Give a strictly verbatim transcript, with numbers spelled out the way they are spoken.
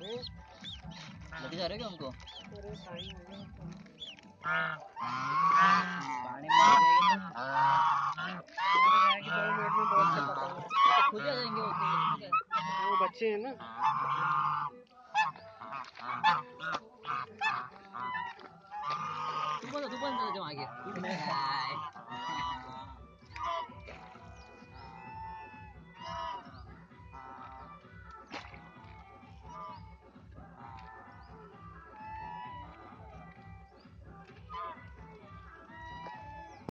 लेके जा रहे हो क्या उनको? अरे टाइम हो गया पानी में आ जाएंगे तो दो मिनट में बहुत से पता वो तो खुद ही आ जाएंगे वो तो उसमें क्या है? वो बच्चे हैं ना। तू बंद तू बंद जा आगे